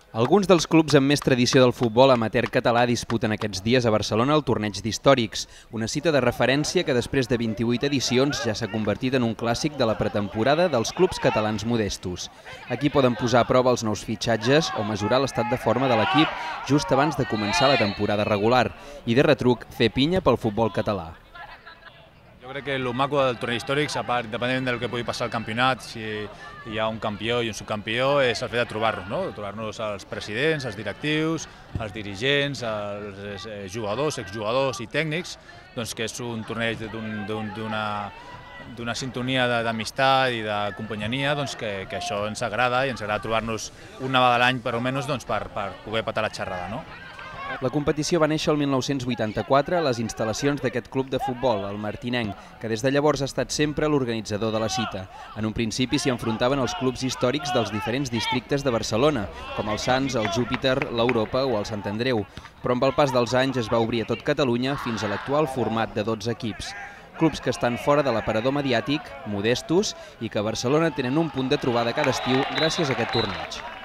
Alguns dels clubs amb més tradició del futbol amateur català disputen aquests dies a Barcelona el torneig d'històrics, una cita de referència que després de 28 edicions ja s'ha convertit en un clàssic de la pretemporada dels clubs catalans modestos. Aquí poden posar a prova els nous fitxatges o mesurar l'estat de forma de l'equip just abans de començar la temporada regular i de retruc fer pinya pel futbol català. Jo crec que el maco del torneig històrics, a part, depenent del que pugui passar al campionat, si hi ha un campió i un subcampió, és el fet de trobar-nos, no? Trobar-nos els presidents, els directius, els dirigents, els jugadors, exjugadors i tècnics, doncs que és un torneig d'una sintonia d'amistat i de companyania, doncs que això ens agrada i ens agrada trobar-nos una vegada a l'any, per almenys, per poder patar la xerrada, no? La competició va néixer el 1984 a les instal·lacions d'aquest club de futbol, el Martinenc, que des de llavors ha estat sempre l'organitzador de la cita. En un principi s'hi enfrontaven els clubs històrics dels diferents districtes de Barcelona, com el Sants, el Júpiter, l'Europa o el Sant Andreu, però amb el pas dels anys es va obrir a tot Catalunya fins a l'actual format de 12 equips. Clubs que estan fora de l'aparador mediàtic, modestos, i que a Barcelona tenen un punt de trobada cada estiu gràcies a aquest torneig.